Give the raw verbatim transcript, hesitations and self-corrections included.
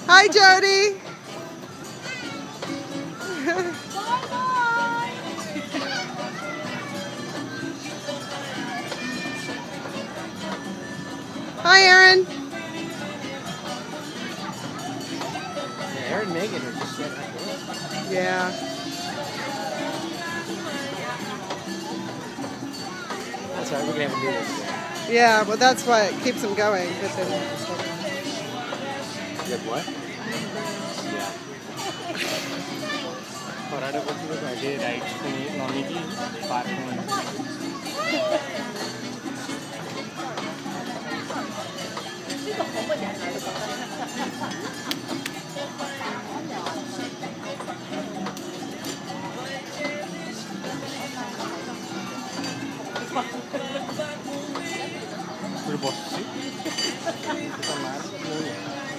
Hi, Jodie. Hi, Aaron. Yeah, Aaron and Megan are just sitting right there. Yeah. That's alright, we can have a do this. Yeah, well, that's what keeps them going. But then, You have what? Yeah. Corrado ko sila ba? Di rights ni Noniki, parang Pero boss,